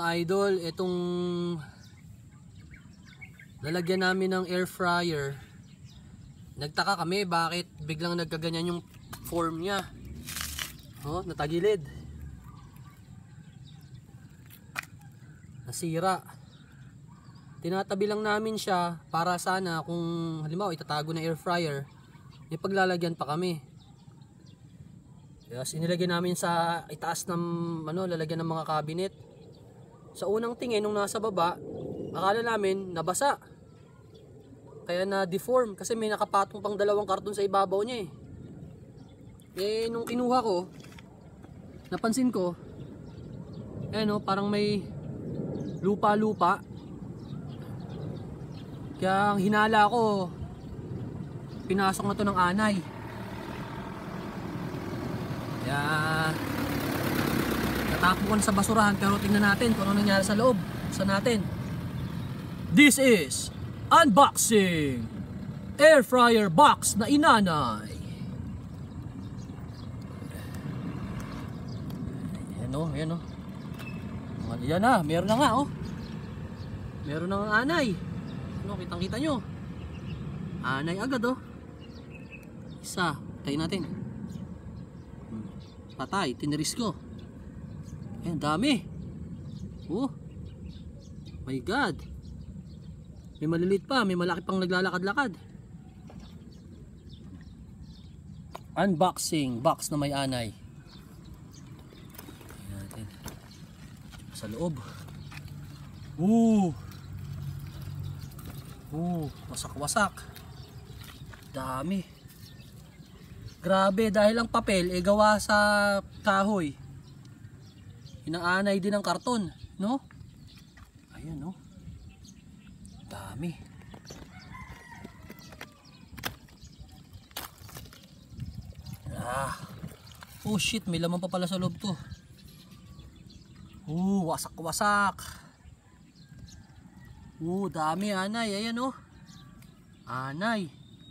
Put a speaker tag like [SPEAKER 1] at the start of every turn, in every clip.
[SPEAKER 1] idol, itong lalagyan namin ng air fryer. Nagtaka kami bakit biglang nagkaganyan yung form niya. Oh, natagilid. Nasira. Tinatabi lang namin siya para sana kung halimbawa itatago na air fryer, may paglalagyan pa kami. Yes, inilagay namin sa itaas ng lalagyan ng mga cabinet. Sa unang tingin nung nasa baba, akala namin nabasa. Kaya na deform kasi may nakapatong pang 2 karton sa ibabaw niya eh. Eh nung kinuha ko, napansin ko, parang may lupa-lupa. Kaya ang hinala ko, pinasok na to ng anay. Kaya natapon ko na sa basurahan, pero tingnan natin kung ano nangyari sa loob. Buksan natin. This is unboxing air fryer box na inanay. Ayan o. Ayan na, meron na nga oh. Meron na nga anay. Kitang kita nyo. Anay agad oh. Isa, tayo natin. Patay, tiniris ko. Ayan, dami. Oh my god. May malilit pa, may malaki pang naglalakad-lakad. Unboxing box na may anay. Ayan natin. Sa loob. Wasak-wasak. Dami. Grabe, dahil ang papel gawa sa kahoy. Inaanay din ng karton, no? Ayan, no? Dami. Oh shit, may laman pa pala sa loob to. Wasak-wasak. Dami anay. Ayan, oh. Anay.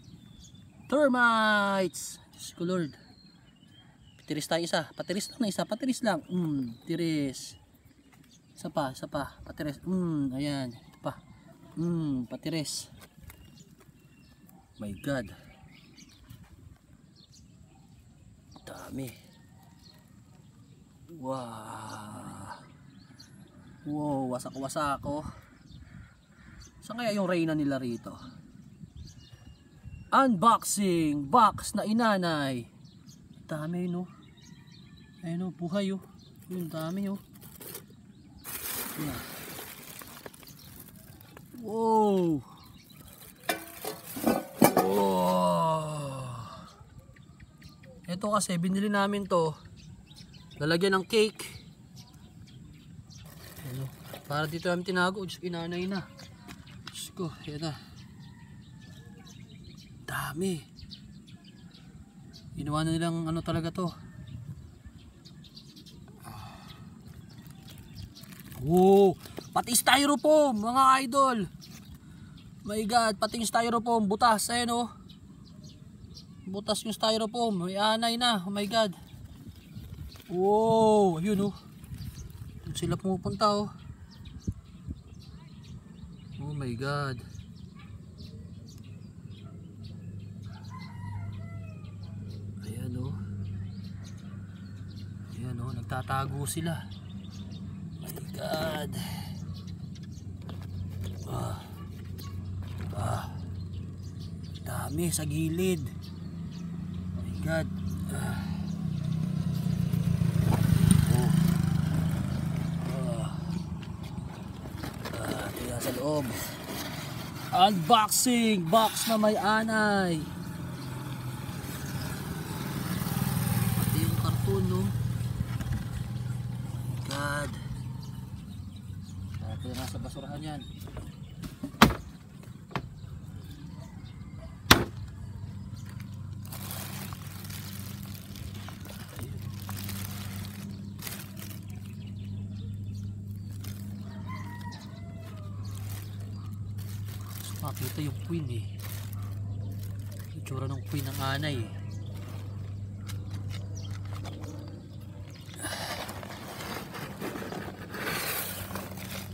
[SPEAKER 1] Termites. Diyos ko Lord. Patiris tayo isa. Patiris lang na isa. Patiris lang. Tiris. Isa pa. Patiris. Ayan. Ito pa. Patiris. My God. Dami. Wow. Wasak-wasak oh. Saan kaya yung reyna nila rito? Unboxing box na inanay. Dami no. Ayun oh, buhay oh. Yung dami oh. Yeah. Wow. Ito kasi binili namin to. Lalagyan ng cake. Ano? Para dito namin tinago. Diyos, inanay na. Diyos ko, yan na. Dami. Ginawa na nilang ano talaga to. Wow. Pati styrofoam mga idol. My God, pati yung styrofoam butas. Ayan oh. Butas yung styrofoam. May anay na. Oh my God. Wow. Yun oh. Doon sila pumupunta oh. Oh my God. Ayan oh. Ayan oh. Nagtatago sila. My God. Dami sa gilid. My God. Ito sa loob. Unboxing box na may anay. Pati yung karton no. My God. Ito na sa basurahan yan. Makita yung queen eh. Itsura ng queen ng anay eh.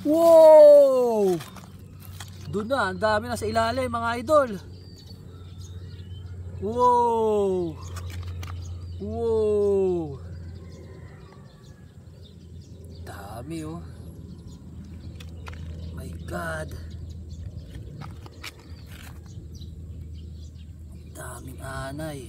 [SPEAKER 1] Wow! Doon na, ang dami na sa ilalim mga idol. Wow! Wow! Dami oh. My God. Daming anay.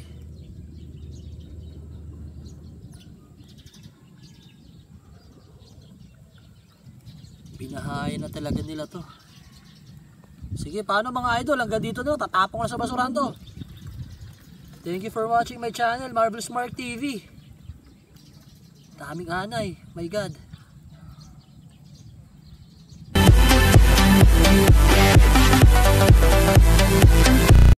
[SPEAKER 1] Binahayan na talaga nila to. Sige, paano mga idol? Hanggang dito na. Tatapong na sa basurahan to. Thank you for watching my channel, Marvelous Mark TV. Daming anay. My God.